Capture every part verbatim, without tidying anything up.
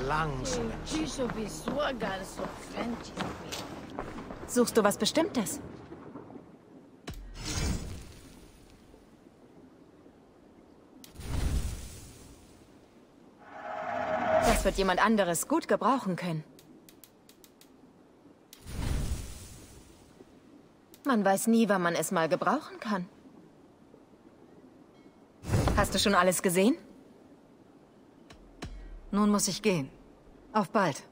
langsam. Suchst du was Bestimmtes? Das wird jemand anderes gut gebrauchen können. Man weiß nie, wann man es mal gebrauchen kann. Hast du schon alles gesehen? Nun muss ich gehen. Auf bald.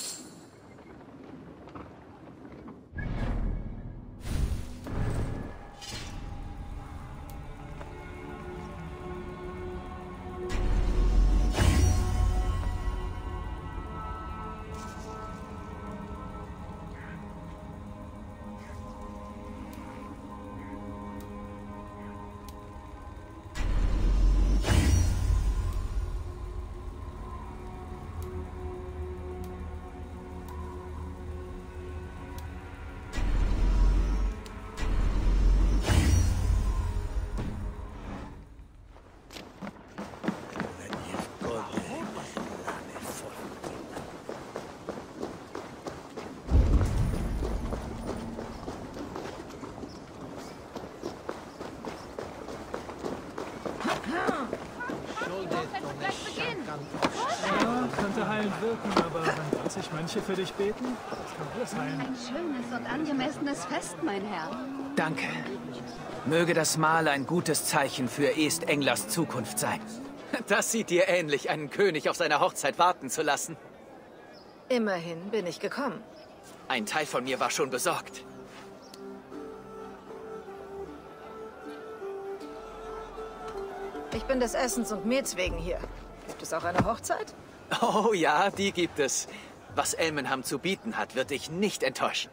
Ja, könnte heilend wirken, aber wenn dreißig Mönche für dich beten, das kann alles heilen. Ein schönes und angemessenes Fest, mein Herr. Danke. Möge das Mahl ein gutes Zeichen für East-Englers Zukunft sein. Das sieht dir ähnlich, einen König auf seiner Hochzeit warten zu lassen. Immerhin bin ich gekommen. Ein Teil von mir war schon besorgt. Ich bin des Essens und Mehls wegen hier. Gibt es auch eine Hochzeit? Oh ja, die gibt es. Was Elmenham zu bieten hat, wird dich nicht enttäuschen.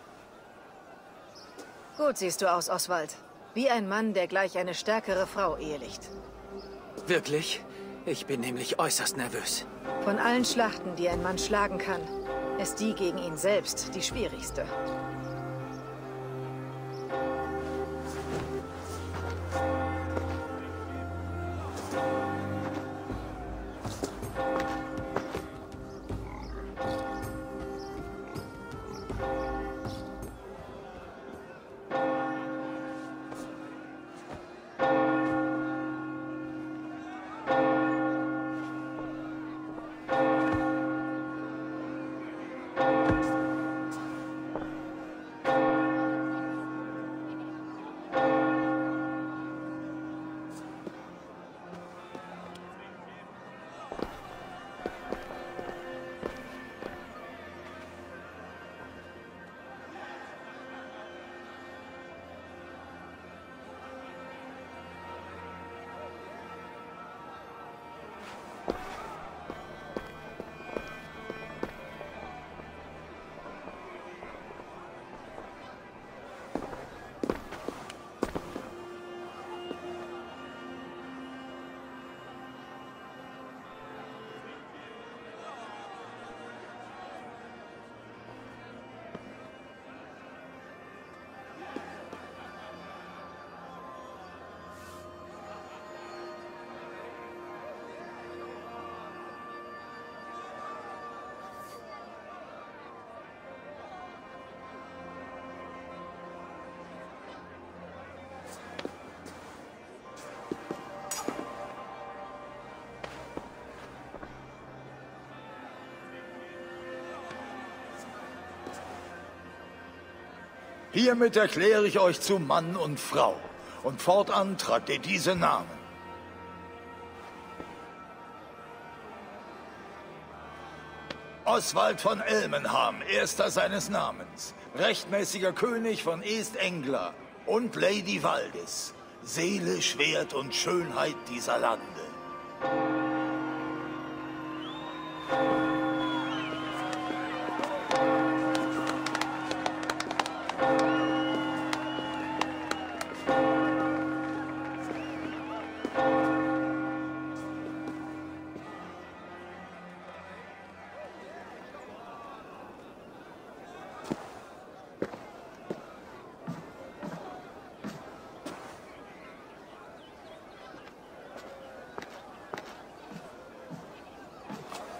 Gut siehst du aus, Oswald. Wie ein Mann, der gleich eine stärkere Frau ehelicht. Wirklich? Ich bin nämlich äußerst nervös. Von allen Schlachten, die ein Mann schlagen kann, ist die gegen ihn selbst die schwierigste. Hiermit erkläre ich euch zu Mann und Frau. Und fortan tragt ihr diese Namen. Oswald von Elmenham, erster seines Namens. Rechtmäßiger König von East Anglia. Und Lady Valdis. Seele, Schwert und Schönheit dieser Lande.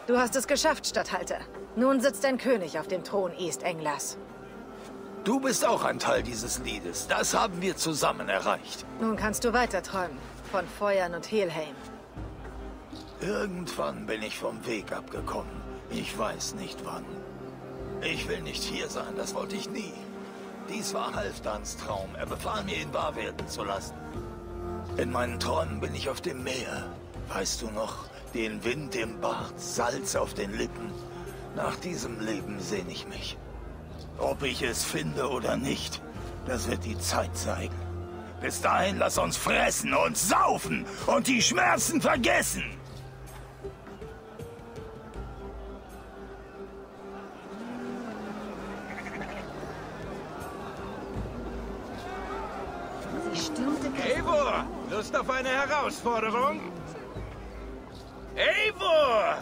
Du hast es geschafft, Statthalter. Nun sitzt ein König auf dem Thron East Englers. Du bist auch ein Teil dieses Liedes. Das haben wir zusammen erreicht. Nun kannst du weiter träumen. Von Feuern und Helheim. Irgendwann bin ich vom Weg abgekommen. Ich weiß nicht wann. Ich will nicht hier sein, das wollte ich nie. Dies war Halfdans Traum. Er befahl mir, ihn wahr werden zu lassen. In meinen Träumen bin ich auf dem Meer. Weißt du noch, den Wind im Bart, Salz auf den Lippen. Nach diesem Leben sehne ich mich. Ob ich es finde oder nicht, das wird die Zeit zeigen. Bis dahin lass uns fressen und saufen und die Schmerzen vergessen. Eivor, Lust auf eine Herausforderung? Eivor!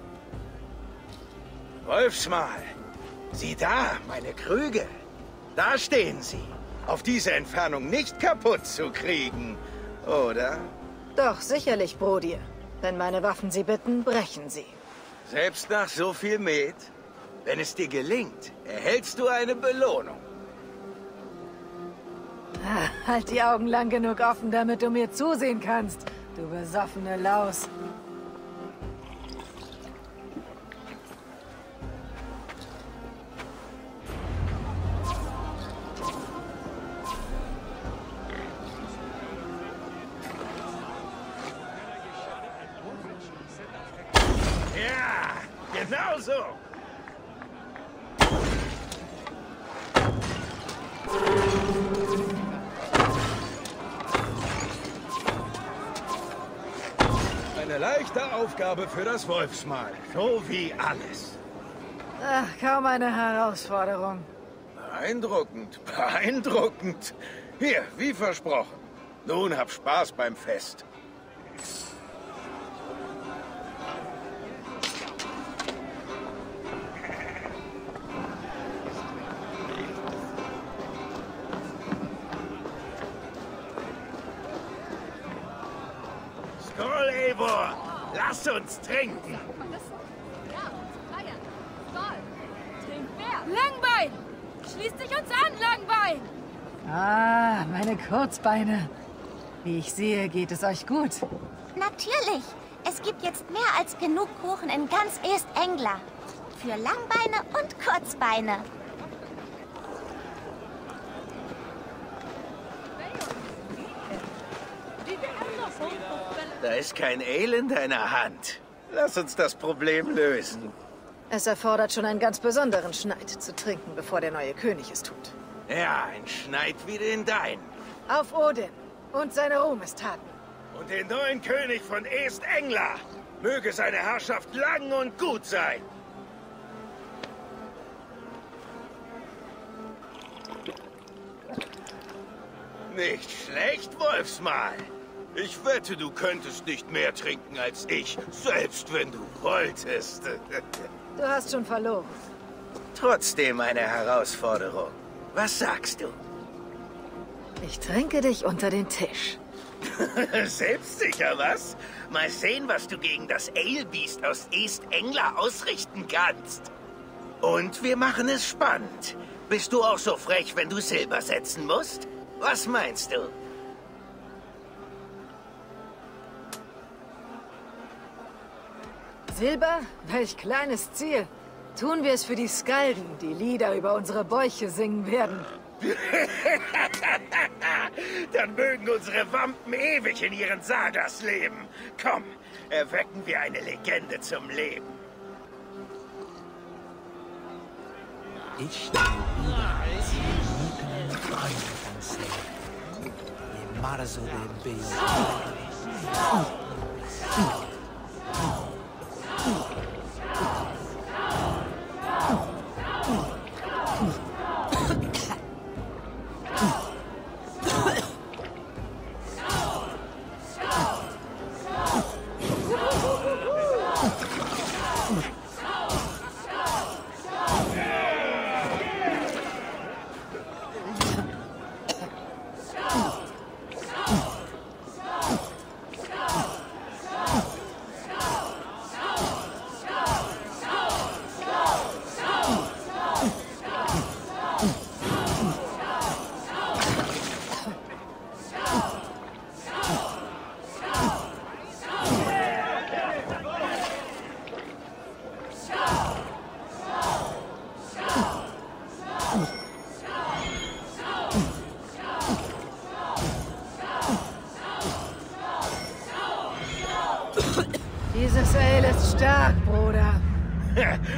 Wolfsmal, sieh da, meine Krüge. Da stehen sie. Auf diese Entfernung nicht kaputt zu kriegen, oder? Doch, sicherlich, Brodir. Wenn meine Waffen sie bitten, brechen sie. Selbst nach so viel Met? Wenn es dir gelingt, erhältst du eine Belohnung. Ah, halt die Augen lang genug offen, damit du mir zusehen kannst, du besoffene Laus. Ja, genau so. Eine leichte Aufgabe für das Wolfsmal, so wie alles. Ach, kaum eine Herausforderung. Beeindruckend, beeindruckend. Hier, wie versprochen. Nun hab Spaß beim Fest. Skål, Eivor! Lass uns trinken! Langbein! Schließt sich uns an, Langbein! Ah, meine Kurzbeine. Wie ich sehe, geht es euch gut. Natürlich. Es gibt jetzt mehr als genug Kuchen in ganz East Engla. Für Langbeine und Kurzbeine. Da ist kein Ale in deiner Hand. Lass uns das Problem lösen. Es erfordert schon einen ganz besonderen Schneid zu trinken, bevor der neue König es tut. Ja, ein Schneid wie den deinen. Auf Odin und seine Ruhmestaten. Und den neuen König von East Engla. Möge seine Herrschaft lang und gut sein. Nicht schlecht, Wolfsmal. Ich wette, du könntest nicht mehr trinken als ich, selbst wenn du wolltest. Du hast schon verloren. Trotzdem eine Herausforderung. Was sagst du? Ich trinke dich unter den Tisch. Selbstsicher, was? Mal sehen, was du gegen das Ale-Biest aus East Engla ausrichten kannst. Und wir machen es spannend. Bist du auch so frech, wenn du Silber setzen musst? Was meinst du? Silber? Welch kleines Ziel. Tun wir es für die Skalden, die Lieder über unsere Bäuche singen werden. Dann mögen unsere Wampen ewig in ihren Sagas leben. Komm, erwecken wir eine Legende zum Leben. Ich stehe wieder als Mutter Freunde sehen. Je marzo de Beo.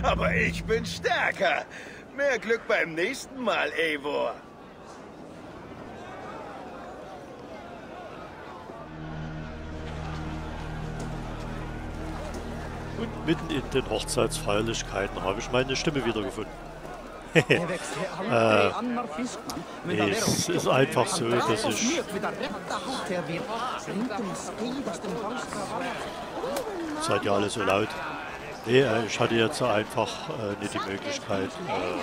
Aber ich bin stärker. Mehr Glück beim nächsten Mal, Eivor. Und mitten in den Hochzeitsfeierlichkeiten habe ich meine Stimme wiedergefunden. äh, nee, es ist einfach so, dass ich... Seid ihr alle so laut? Nee, äh, ich hatte jetzt einfach äh, nicht die Möglichkeit, äh,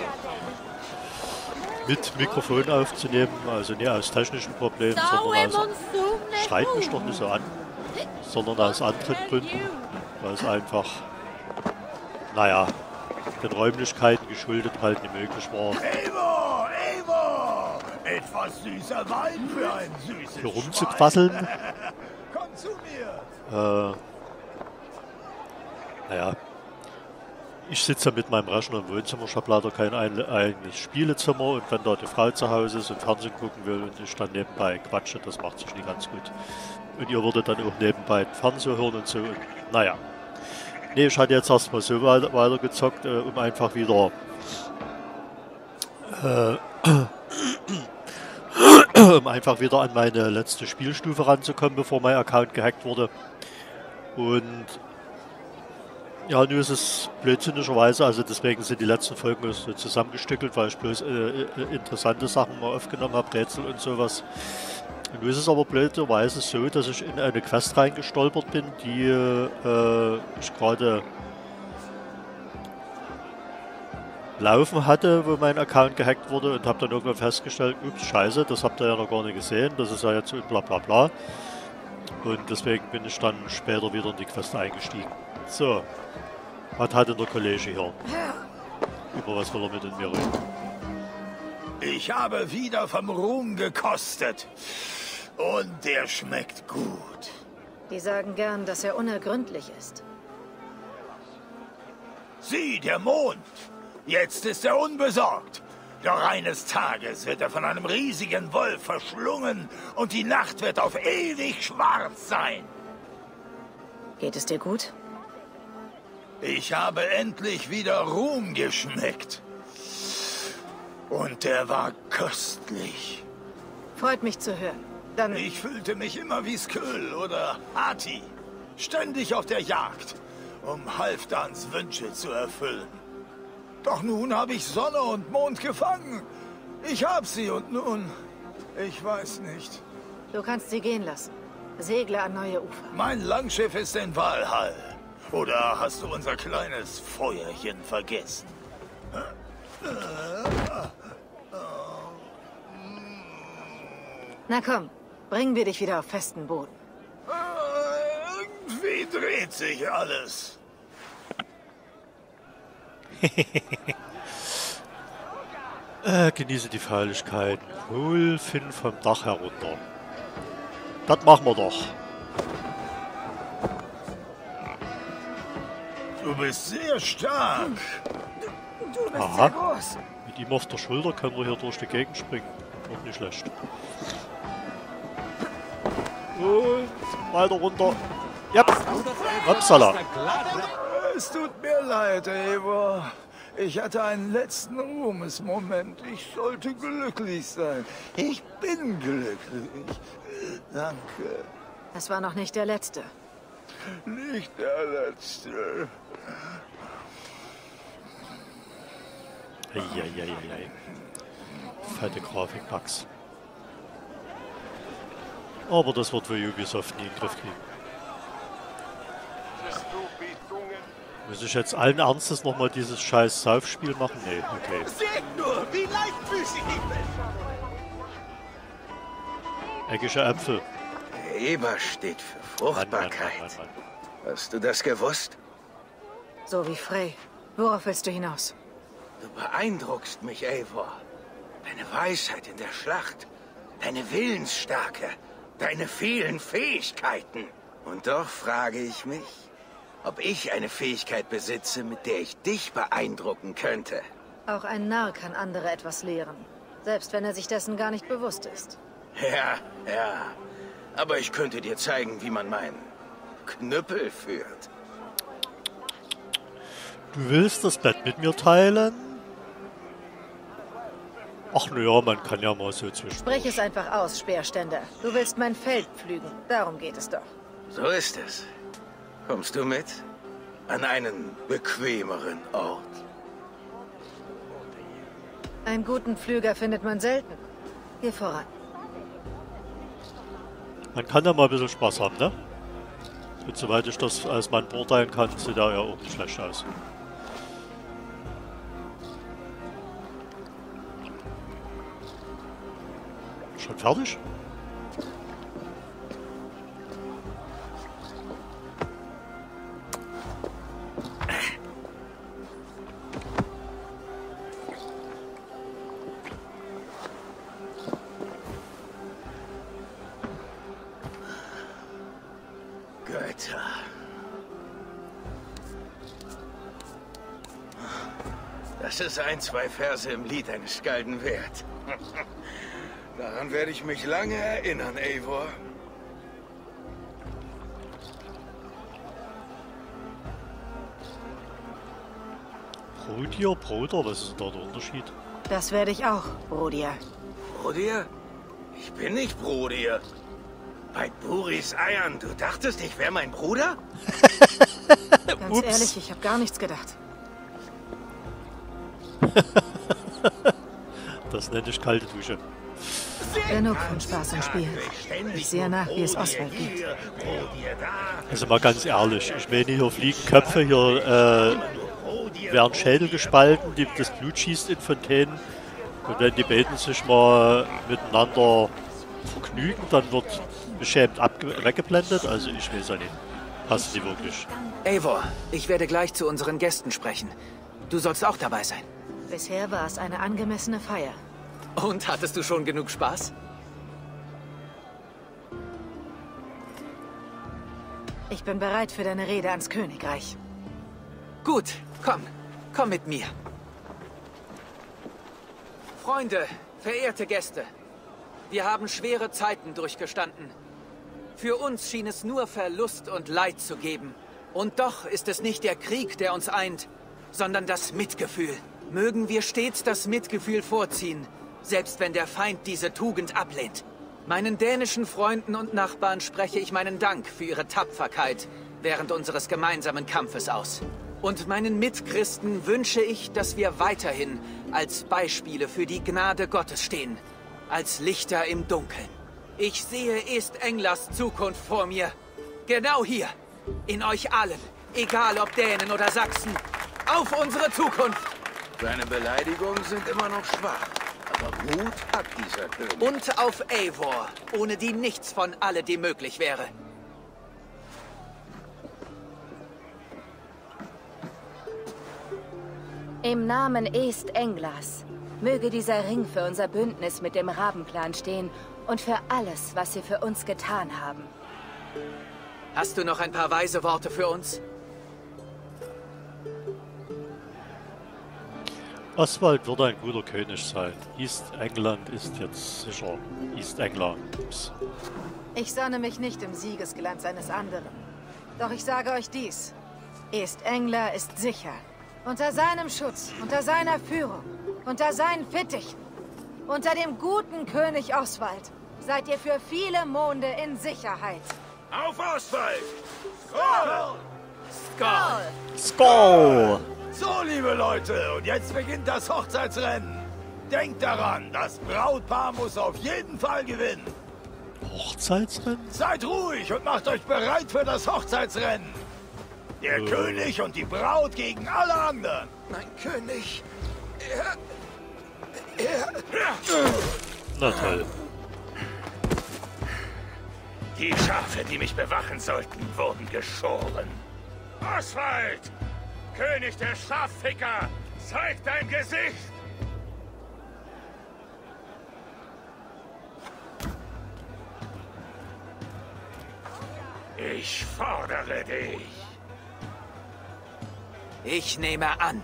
mit Mikrofon aufzunehmen, also nicht aus technischen Problemen, sondern aus... Schreit mich doch nicht so an, sondern aus anderen Gründen, weil es einfach, naja, den Räumlichkeiten geschuldet halt nicht möglich war. Eivor, Eivor! Etwas süßer Wein für ein süßes Hier rumzuquasseln. Komm zu mir! Äh, naja, ich sitze ja mit meinem Rechner im Wohnzimmer, ich habe leider kein ein, eigenes Spielezimmer und wenn da die Frau zu Hause ist und Fernsehen gucken will und ich dann nebenbei quatsche, das macht sich nicht ganz gut. Und ihr würdet dann auch nebenbei den Fernseher hören und so. Und, naja. Nee, ich hatte jetzt erstmal so weiter, weiter gezockt, äh, um einfach wieder äh, um einfach wieder an meine letzte Spielstufe ranzukommen, bevor mein Account gehackt wurde. Und ja, nun ist es blödsinnigerweise, also deswegen sind die letzten Folgen so zusammengestückelt, weil ich bloß äh, interessante Sachen mal aufgenommen habe, Rätsel und sowas. Und nun ist es aber blöderweise so, dass ich in eine Quest reingestolpert bin, die äh, ich gerade laufen hatte, wo mein Account gehackt wurde und habe dann irgendwann festgestellt, ups, scheiße, das habt ihr ja noch gar nicht gesehen, das ist ja jetzt so bla bla bla. Und deswegen bin ich dann später wieder in die Quest eingestiegen. So, was hat denn der Kollege hier? Über was will er mit in mir reden? Ich habe wieder vom Ruhm gekostet. Und der schmeckt gut. Die sagen gern, dass er unergründlich ist. Sieh, der Mond. Jetzt ist er unbesorgt. Doch eines Tages wird er von einem riesigen Wolf verschlungen und die Nacht wird auf ewig schwarz sein. Geht es dir gut? Ich habe endlich wieder Ruhm geschmeckt. Und der war köstlich. Freut mich zu hören. Dann... Ich fühlte mich immer wie Sköll oder Hati. Ständig auf der Jagd, um Halfdans Wünsche zu erfüllen. Doch nun habe ich Sonne und Mond gefangen. Ich hab sie und nun... Ich weiß nicht. Du kannst sie gehen lassen. Segle an neue Ufer. Mein Langschiff ist in Valhall. Oder hast du unser kleines Feuerchen vergessen? Na komm, bringen wir dich wieder auf festen Boden. Irgendwie dreht sich alles. äh, genieße die Feierlichkeiten. Hol Finn vom Dach herunter. Das machen wir doch. Du bist sehr stark. Du bist Aha. sehr groß. Mit ihm auf der Schulter können wir hier durch die Gegend springen. Auch nicht schlecht. Und weiter runter. Ja, Upsala. Es tut mir leid, Eivor. Ich hatte einen letzten Ruhmesmoment. Ich sollte glücklich sein. Ich bin glücklich. Danke. Es war noch nicht der letzte. Nicht der letzte. Eieieiei. Fette Grafikbugs. Aber das wird für Ubisoft nie in den Griff kriegen. Muss ich jetzt allen Ernstes nochmal dieses scheiß Saufspiel machen? Nee, okay. Seht nur, wie leichtfüßig ich bin. Eckische Äpfel. Eber steht für Fruchtbarkeit. Mann, Mann, Mann, Mann. Hast du das gewusst? So wie Frey. Worauf willst du hinaus? Du beeindruckst mich, Eivor. Deine Weisheit in der Schlacht, deine Willensstärke, deine vielen Fähigkeiten. Und doch frage ich mich, ob ich eine Fähigkeit besitze, mit der ich dich beeindrucken könnte. Auch ein Narr kann andere etwas lehren. Selbst wenn er sich dessen gar nicht bewusst ist. Ja, ja. Aber ich könnte dir zeigen, wie man meinen Knüppel führt. Du willst das Bett mit mir teilen? Ach naja, man kann ja mal so zwischen. Sprich es einfach aus, Speerständer. Du willst mein Feld pflügen. Darum geht es doch. So ist es. Kommst du mit? An einen bequemeren Ort. Einen guten Pflüger findet man selten. Geh voran. Man kann ja mal ein bisschen Spaß haben, ne? Und soweit ich das als Mann beurteilen kann, sieht er ja auch nicht schlecht aus. Schon fertig? Götter. Das ist ein, zwei Verse im Lied eines Skalden wert. Daran werde ich mich lange erinnern, Eivor. Brodier, Bruder, was ist denn da der Unterschied? Das werde ich auch, Brodier. Brodier? Ich bin nicht Brodier. Bei Buris Eiern, du dachtest, ich wäre mein Bruder? Ganz Ups. ehrlich, ich habe gar nichts gedacht. Das nenne ich kalte Dusche. Genug von Spaß und Spiel. Ich sehe nach, wie es Oswald geht. Also mal ganz ehrlich, ich meine, hier fliegen Köpfe, hier äh, werden Schädel gespalten, die, das Blut schießt in Fontänen. Und wenn die beiden sich mal miteinander vergnügen, dann wird beschämt weggeblendet. Also ich weiß ja nicht. Passt die wirklich. Eivor, ich werde gleich zu unseren Gästen sprechen. Du sollst auch dabei sein. Bisher war es eine angemessene Feier. Und hattest du schon genug Spaß? Ich bin bereit für deine Rede ans Königreich. Gut, komm. Komm mit mir. Freunde, verehrte Gäste. Wir haben schwere Zeiten durchgestanden. Für uns schien es nur Verlust und Leid zu geben. Und doch ist es nicht der Krieg, der uns eint, sondern das Mitgefühl. Mögen wir stets das Mitgefühl vorziehen, selbst wenn der Feind diese Tugend ablehnt. Meinen dänischen Freunden und Nachbarn spreche ich meinen Dank für ihre Tapferkeit während unseres gemeinsamen Kampfes aus. Und meinen Mitchristen wünsche ich, dass wir weiterhin als Beispiele für die Gnade Gottes stehen, als Lichter im Dunkeln. Ich sehe East-Englers Zukunft vor mir. Genau hier, in euch allen, egal ob Dänen oder Sachsen. Auf unsere Zukunft! Deine Beleidigungen sind immer noch schwach. Aber Mut hat dieser König. Und auf Eivor, ohne die nichts von alledem möglich wäre. Im Namen East-Englers möge dieser Ring für unser Bündnis mit dem Rabenplan stehen und für alles, was sie für uns getan haben. Hast du noch ein paar weise Worte für uns? Oswald wird ein guter König sein. East England ist jetzt sicher East England. Ups. Ich sonne mich nicht im Siegesglanz eines anderen. Doch ich sage euch dies. East Engler ist sicher. Unter seinem Schutz, unter seiner Führung, unter seinen Fittichen, unter dem guten König Oswald seid ihr für viele Monde in Sicherheit. Auf Oswald! Skål! Skål! Skål! So, liebe Leute, und jetzt beginnt das Hochzeitsrennen. Denkt daran, das Brautpaar muss auf jeden Fall gewinnen. Hochzeitsrennen? Seid ruhig und macht euch bereit für das Hochzeitsrennen. Der äh. König und die Braut gegen alle anderen. Mein König, er... er... Na toll. Die Schafe, die mich bewachen sollten, wurden geschoren. Oswald! König der Schafficker! Zeig dein Gesicht! Ich fordere dich. Ich nehme an.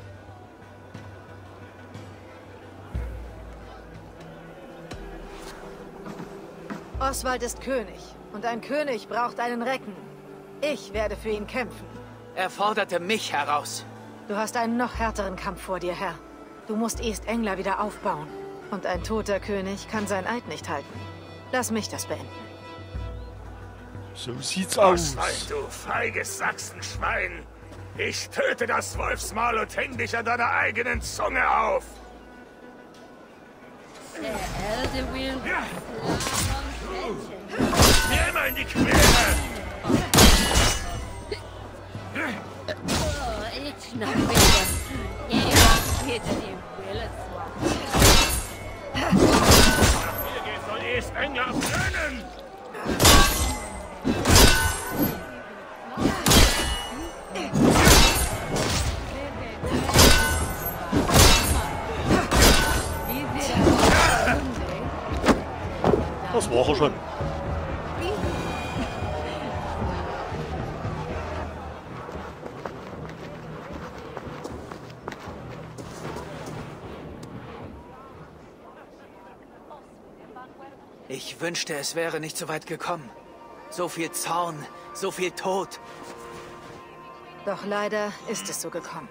Oswald ist König. Und ein König braucht einen Recken. Ich werde für ihn kämpfen. Er forderte mich heraus. Du hast einen noch härteren Kampf vor dir, Herr. Du musst East Anglia wieder aufbauen. Und ein toter König kann sein Eid nicht halten. Lass mich das beenden. So sieht's aus. Was, du feiges Sachsenschwein? Ich töte das Wolfsmaul und häng dich an deiner eigenen Zunge auf. Der Elde will... Ja. Mir immer in die Quere! Oh, ich schnapp wieder. Jeder geht in die Wille Hier geht's soll East Anglia brennen! Das war er schon. Ich wünschte, es wäre nicht so weit gekommen. So viel Zorn, so viel Tod. Doch leider ist es so gekommen.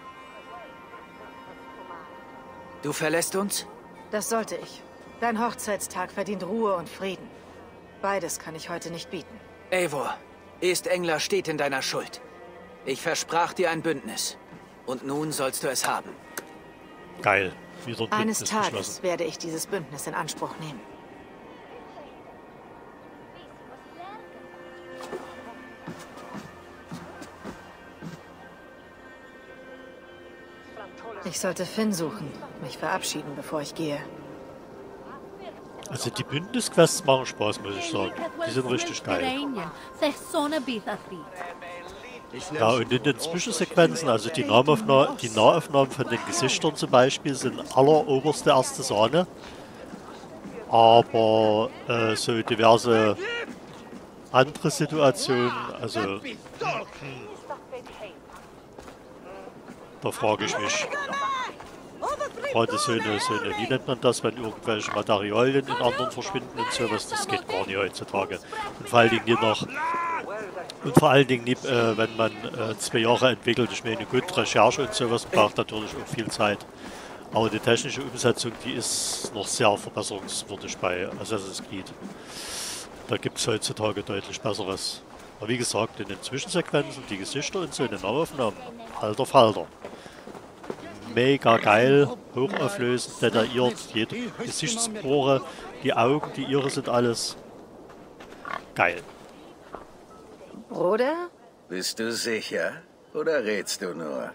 Du verlässt uns? Das sollte ich. Dein Hochzeitstag verdient Ruhe und Frieden. Beides kann ich heute nicht bieten. Eivor, East Anglia steht in deiner Schuld. Ich versprach dir ein Bündnis. Und nun sollst du es haben. Geil. Wieder ein Eines Bündnis Tages geschlossen. werde ich dieses Bündnis in Anspruch nehmen. Ich sollte Finn suchen, mich verabschieden, bevor ich gehe. Also die Bündnisquests machen Spaß, muss ich sagen. Die sind richtig geil. Ja, und in den Zwischensequenzen, also die Nahaufna die Nahaufnahmen von den Gesichtern zum Beispiel, sind alleroberste erste Sahne. Aber äh, so diverse andere Situationen, also hm, da frage ich mich, gerade so eine, so eine, wie nennt man das, wenn irgendwelche Materialien in anderen verschwinden und sowas, das geht gar nicht heutzutage. Und vor allen Dingen nicht noch, und vor allen Dingen nicht, äh, wenn man äh, zwei Jahre entwickelt. Ich meine, gut, Recherche und sowas braucht natürlich auch viel Zeit. Aber die technische Umsetzung, die ist noch sehr verbesserungswürdig bei Assassin's Creed. Da gibt es heutzutage deutlich Besseres. Aber wie gesagt, in den Zwischensequenzen, die Gesichter und so in den Nahaufnahmen, alter Falter. Mega geil, hochauflösend, detailliert, jede Gesichtspore, die Augen, die Iris sind alles geil. Bruder? Bist du sicher? Oder redst du nur?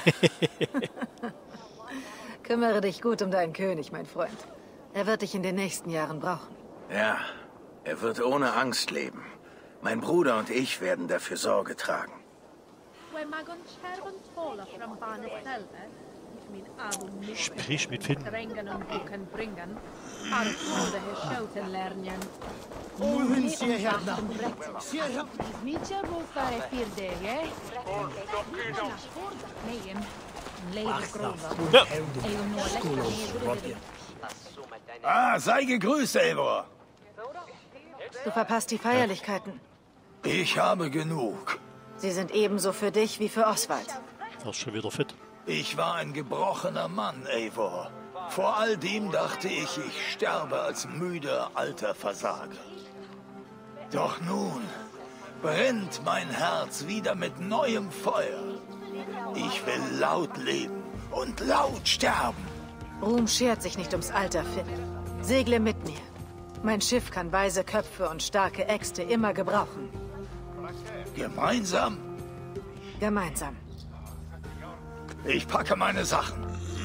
Kümmere dich gut um deinen König, mein Freund. Er wird dich in den nächsten Jahren brauchen. Ja, er wird ohne Angst leben. Mein Bruder und ich werden dafür Sorge tragen. Sprich mit Finn. Ah, sei gegrüßt, Eivor. Du verpasst die Feierlichkeiten. Ich habe genug. Sie sind ebenso für dich wie für Oswald. Er ist schon wieder fit. Ich war ein gebrochener Mann, Eivor. Vor all dem dachte ich, ich sterbe als müder alter Versager. Doch nun brennt mein Herz wieder mit neuem Feuer. Ich will laut leben und laut sterben. Ruhm schert sich nicht ums Alter, Finn. Segle mit mir. Mein Schiff kann weise Köpfe und starke Äxte immer gebrauchen. Gemeinsam? Gemeinsam. Ich packe meine Sachen.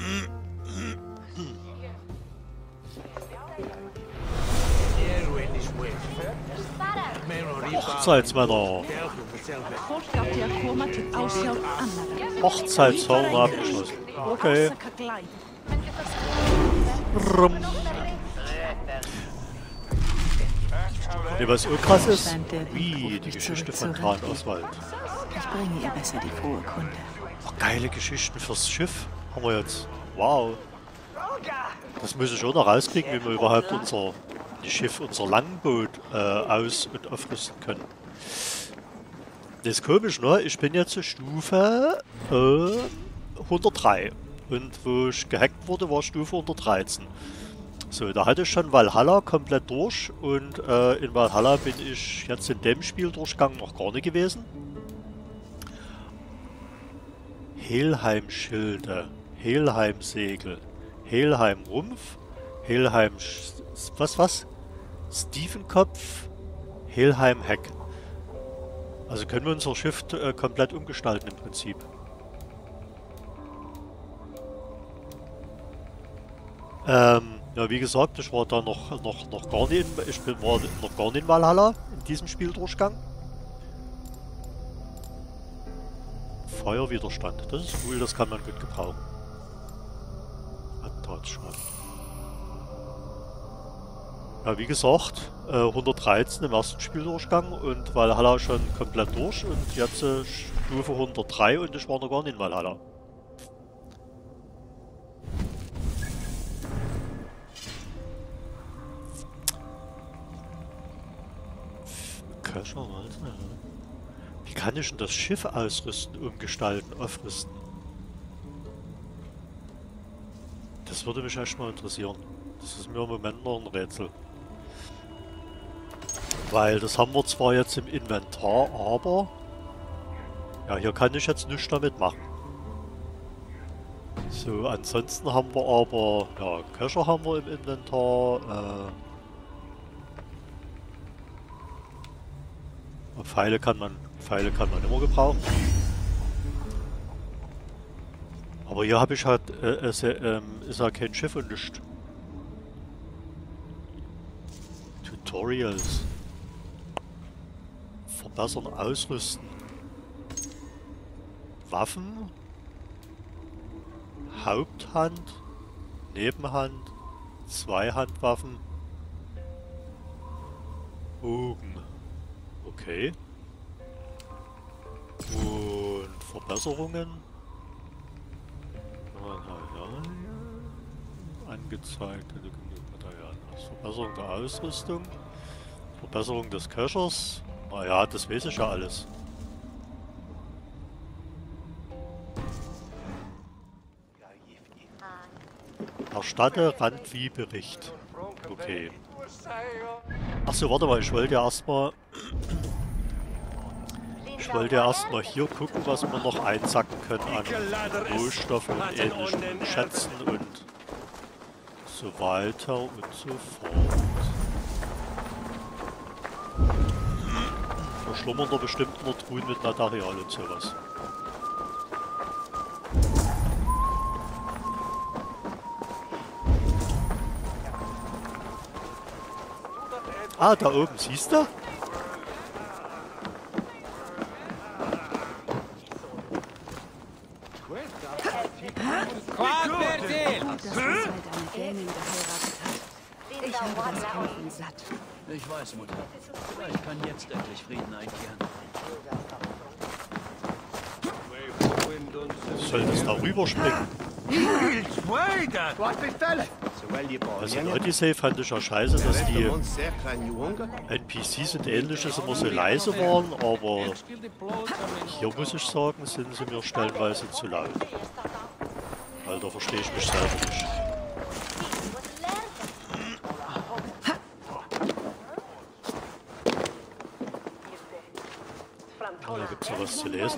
Hochzeitsmänner. Hochzeitsfeier abgeschlossen. Okay. Rum. Und was auch krass ist, wie die Geschichte von Thran Oswald. Ich bringe ihr besser die frohe Kunde. Ach, geile Geschichten fürs Schiff haben wir jetzt. Wow. Das muss ich auch noch rauskriegen, wie wir überhaupt unser Schiff, unser Langboot äh, aus- und aufrüsten können. Das ist komisch, ne? Ich bin jetzt Stufe äh, hundertdrei. Und wo ich gehackt wurde, war Stufe hundertdreizehn. So, da hatte ich schon Valhalla komplett durch. Und äh, in Valhalla bin ich jetzt in dem Spieldurchgang noch gar nicht gewesen. Helheim-Schilde, Helheim-Segel, Helheim-Rumpf, Helheim... was, was? Stephenkopf, Helheim-Heck. Also können wir unser Schiff äh, komplett umgestalten im Prinzip. Ähm, ja, wie gesagt, ich war da noch, noch, noch gar nicht in, ich bin, war noch gar nicht in Valhalla in diesem Spieldurchgang. Feuerwiderstand, das ist cool, das kann man gut gebrauchen. Attentatsschaden. Ja, wie gesagt, äh, hundertdreizehn im ersten Spieldurchgang und Valhalla schon komplett durch und jetzt äh, Stufe hundertdrei und ich war noch gar nicht in Valhalla. Köcher, was? Wie kann ich denn das Schiff ausrüsten, umgestalten, aufrüsten? Das würde mich echt mal interessieren. Das ist mir im Moment noch ein Rätsel. Weil das haben wir zwar jetzt im Inventar, aber... ja, hier kann ich jetzt nichts damit machen. So, ansonsten haben wir aber... ja, Köcher haben wir im Inventar. Äh, Pfeile kann man... Pfeile kann man immer gebrauchen. Aber hier habe ich halt... Äh, ist, äh, ist ja kein Schiff und nichts. Tutorials. Verbessern, ausrüsten. Waffen. Haupthand. Nebenhand. Zweihandwaffen. Bogen. Okay. Und Verbesserungen. Angezeigt. Verbesserung der Ausrüstung. Verbesserung des Köchers. Naja, das weiß ich ja alles. Erstatte Randviehbericht. Okay. Achso, warte mal, ich wollte ja erstmal... Ich wollte ja erstmal hier gucken, was wir noch einsacken können an Rohstoffen und ähnlichen Schätzen und so weiter und so fort. Verschlummern da bestimmt noch Truhen mit Material und sowas. Ah, da oben, siehst du? Ich habe das Kämpfen satt. Ich weiß, Mutter. Vielleicht kann jetzt endlich Frieden einkehren. Soll das da rüberspringen? Also in Odyssey fand ich ja scheiße, dass die N P Cs und ähnliches immer so leise waren, aber hier muss ich sagen, sind sie mir stellenweise zu laut. Weil da verstehe ich mich selber nicht. Da gibt es noch was zu lesen.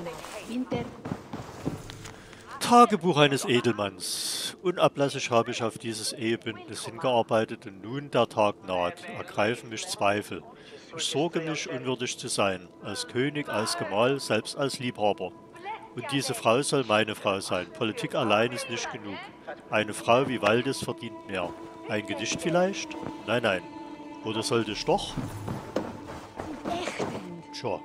Tagebuch eines Edelmanns. Unablässig habe ich auf dieses Ehebündnis hingearbeitet und nun der Tag naht. Ergreifen mich Zweifel. Ich sorge mich, unwürdig zu sein. Als König, als Gemahl, selbst als Liebhaber. Und diese Frau soll meine Frau sein. Politik allein ist nicht genug. Eine Frau wie Valdis verdient mehr. Ein Gedicht vielleicht? Nein, nein. Oder sollte ich doch? Tja.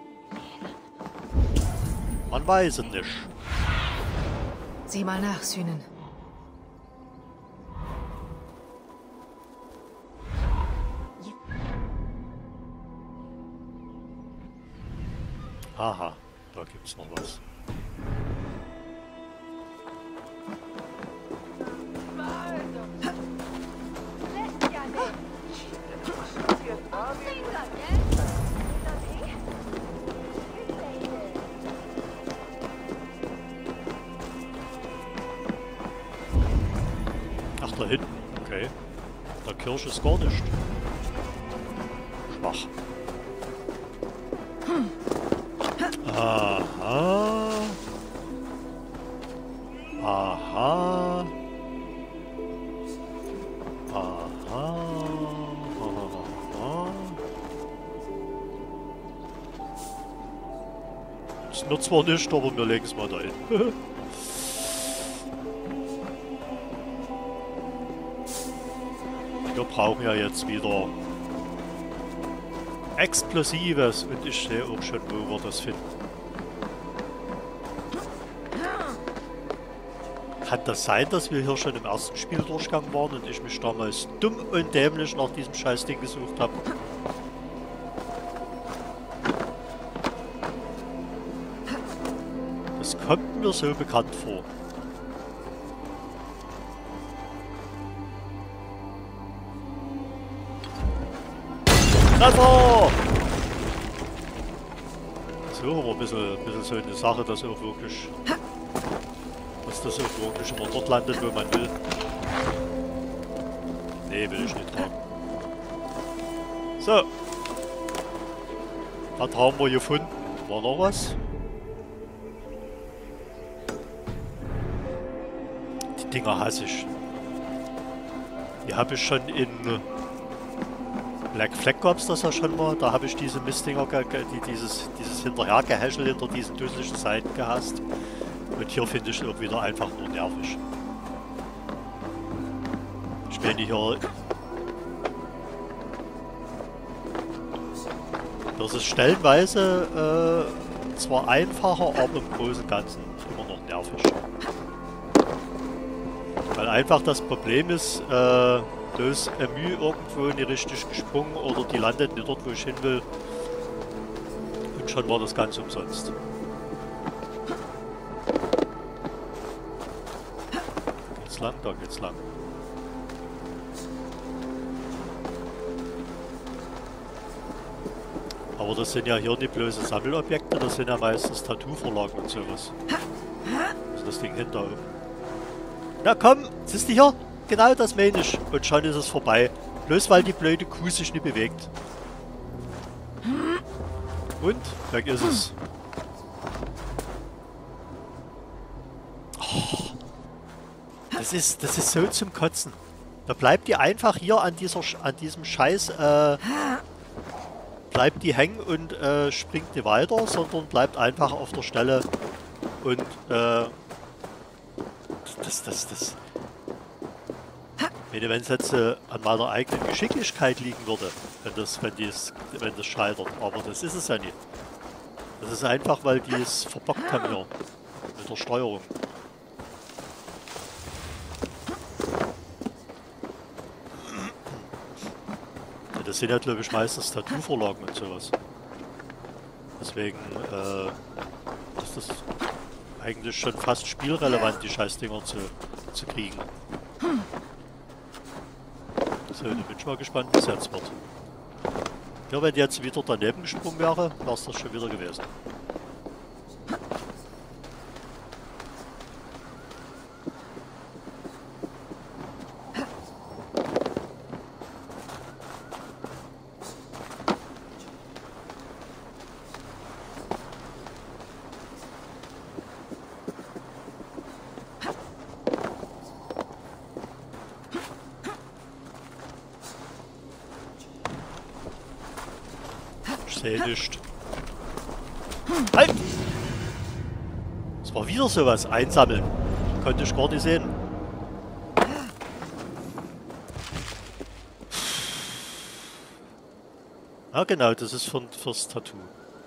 Man weiß es nicht. Sieh mal nach, Sühnen. Aha, da gibt's noch was. Kirche ist gar nicht. Schwach. Aha. Aha. Aha. Aha. Das nutzt zwar nicht, aber wir legen es mal da hin. Wir brauchen ja jetzt wieder Explosives und ich sehe auch schon, wo wir das finden. Kann das sein, dass wir hier schon im ersten Spieldurchgang waren und ich mich damals dumm und dämlich nach diesem Scheißding gesucht habe? Das kommt mir so bekannt vor. Treffer! So, aber ein bisschen, ein bisschen so eine Sache, dass auch wirklich, dass das auch wirklich immer dort landet, wo man will. Nee, will ich nicht tragen. So. Was haben wir gefunden? War noch was? Die Dinger hasse ich. Die habe ich schon in Black Flag gab es das ja schon mal, da habe ich diese Mistdinger, die, dieses, dieses Hinterhergehäschel hinter diesen dusseligen Seiten gehasst. Und hier finde ich es auch wieder einfach nur nervig. Ich meine hier... Das ist stellenweise äh, zwar einfacher, aber im Großen und Ganzen immer noch nervig. Weil einfach das Problem ist, äh, da ist ein Mühe irgendwo nicht richtig gesprungen oder die landet nicht dort, wo ich hin will. Und schon war das ganz umsonst. Geht's lang? Da geht's lang. Aber das sind ja hier nicht bloße Sammelobjekte, das sind ja meistens Tattoo-Vorlagen und sowas. Was ist das Ding hinter oben? Na komm, siehst du hier? Genau das meine ich. Und schon ist es vorbei. Bloß weil die blöde Kuh sich nicht bewegt. Und? Weg ist es. Oh, das ist, das ist so zum Kotzen. Da bleibt die einfach hier an dieser, an diesem Scheiß, äh, bleibt die hängen und äh, springt nicht weiter, sondern bleibt einfach auf der Stelle und, äh, das, das, das, wenn es jetzt äh, an meiner eigenen Geschicklichkeit liegen würde, wenn das, wenn, dies, wenn das scheitert. Aber das ist es ja nicht. Das ist einfach, weil die es verbockt haben hier mit der Steuerung. Ja, das sind ja, glaube ich, meistens Tattoo-Vorlagen und sowas. Deswegen äh, ist das eigentlich schon fast spielrelevant, die Scheißdinger zu, zu kriegen. So, da bin ich mal gespannt, wie es jetzt wird. Ja, wenn die jetzt wieder daneben gesprungen wäre, wäre es das schon wieder gewesen. Nicht. Halt! Es war wieder sowas. Einsammeln. Konnte ich gar nicht sehen. Ja genau, das ist für, fürs Tattoo.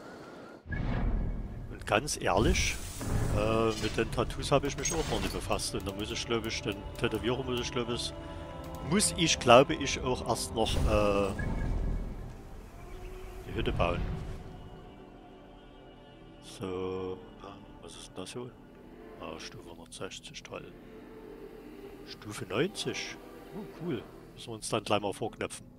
Und ganz ehrlich, äh, mit den Tattoos habe ich mich auch noch nicht befasst. Und da muss ich, glaube ich, den Tätowierer muss ich, glaube ich, muss ich, glaube ich, auch erst noch äh, die Hütte bauen. So, was ist denn das so? Ah, Stufe hundertsechzig, toll. Stufe neunzig. Oh, cool. Müssen wir uns dann gleich mal vorknöpfen.